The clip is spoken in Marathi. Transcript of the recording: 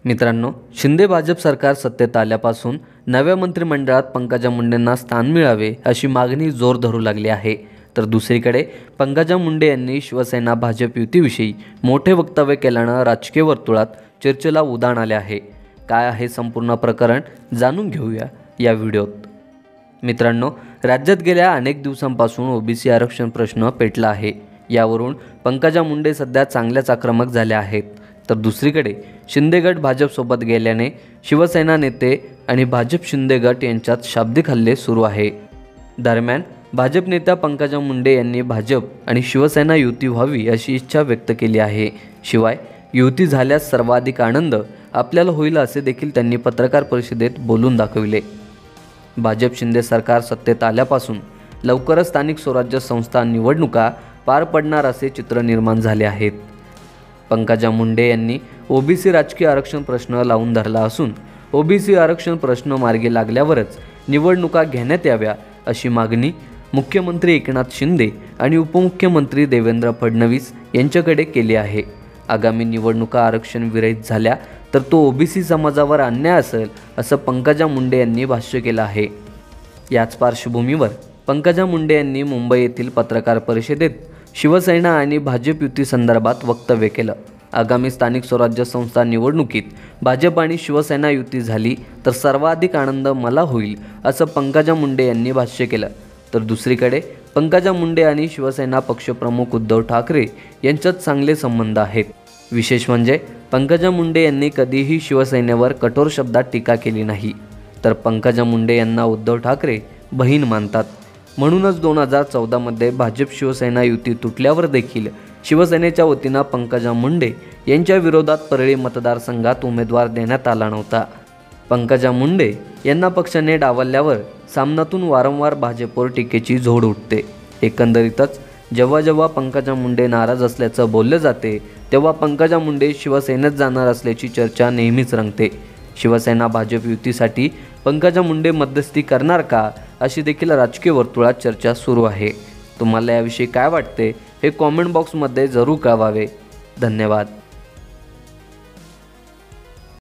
मित्रांनो, शिंदे भाजप सरकार सत्तेत आल्यापासून नव्या मंत्रिमंडळात पंकजा मुंडेंना स्थान मिळावे अशी मागणी जोर धरू लागली आहे। तर दुसरीकडे पंकजा मुंडे यांनी शिवसेना भाजप युतीविषयी मोठे वक्तव्य केल्यानं राजकीय वर्तुळात चर्चेला उधाण आले आहे। काय आहे संपूर्ण प्रकरण जाणून घेऊया या व्हिडिओत। मित्रांनो, राज्यात गेल्या अनेक दिवसांपासून ओबीसी आरक्षण प्रश्न पेटला आहे। यावरून पंकजा मुंडे सध्या चांगल्याच आक्रमक झाल्या आहेत। तर दुसरीकडे शिंदे गट भाजपसोबत गेल्याने शिवसेना नेते आणि भाजप शिंदे गट यांच्यात शाब्दिक हल्ले सुरू आहे। दरम्यान भाजप नेत्या पंकजा मुंडे यांनी भाजप आणि शिवसेना युती व्हावी अशी इच्छा व्यक्त केली आहे। शिवाय युती झाल्यास सर्वाधिक आनंद आपल्याला होईल असे देखील त्यांनी पत्रकार परिषदेत बोलून दाखविले। भाजप शिंदे सरकार सत्तेत आल्यापासून लवकरच स्थानिक स्वराज्य संस्था निवडणुका पार पडणार असे चित्र निर्माण झाले आहेत। पंकजा मुंडे यांनी ओबीसी राजकीय आरक्षण प्रश्न लावून धरला असून ओबीसी आरक्षण प्रश्न मार्गी लागल्यावरच निवडणुका घेण्यात याव्या अशी मागणी मुख्यमंत्री एकनाथ शिंदे आणि उपमुख्यमंत्री देवेंद्र फडणवीस यांच्याकडे केली आहे। आगामी निवडणुका आरक्षण विरहित झाल्या तर तो ओबीसी समाजावर अन्याय असेल असं पंकजा मुंडे यांनी भाष्य केलं आहे। याच पार्श्वभूमीवर पंकजा मुंडे यांनी मुंबई येथील पत्रकार परिषदेत शिवसेना आणि भाजप युती संदर्भात वक्तव्य केलं। आगामी स्थानिक स्वराज्य संस्था निवडणुकीत भाजप आणि शिवसेना युती झाली तर सर्वाधिक आनंद मला होईल असं पंकजा मुंडे यांनी भाष्य केलं। तर दुसरीकडे पंकजा मुंडे आणि शिवसेना पक्षप्रमुख उद्धव ठाकरे यांच्यात चांगले संबंध आहेत। विशेष म्हणजे पंकजा मुंडे यांनी कधीही शिवसेनेवर कठोर शब्दात टीका केली नाही। तर पंकजा मुंडे यांना उद्धव ठाकरे बहीण मानतात। म्हणूनच 2014 मध्ये भाजप शिवसेना युती तुटल्यावर देखील शिवसेनेच्या वतीनं पंकजा मुंडे यांच्या विरोधात परळी मतदारसंघात उमेदवार देण्यात आला नव्हता। पंकजा मुंडे यांना पक्षाने डावलल्यावर सामनातून वारंवार भाजपवर टीकेची झोड उठते। एकंदरीतच जेव्हा पंकजा मुंडे नाराज असल्याचं बोलले जाते तेव्हा पंकजा मुंडे शिवसेनेत जाणार असल्याची चर्चा नेहमीच रंगते। शिवसेना भाजप युतीसाठी पंकजा मुंडे मध्यस्थी करणार का अशी देखील राजकीय वर्तुळात चर्चा सुरू आहे। तुम्हाला याविषयी काय वाटते हे कॉमेंट बॉक्समध्ये जरूर कळवावे। धन्यवाद।